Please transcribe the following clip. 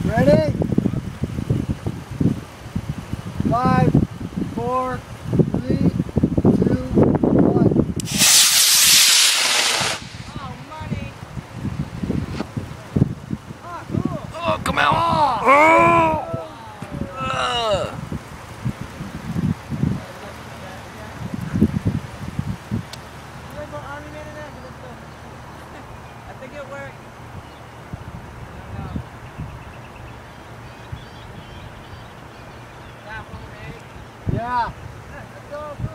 Ready? 5, 4, 3, 2, 1. Oh, money. Oh, cool. Oh, come out. Oh. I think it worked. Yeah. Let's go.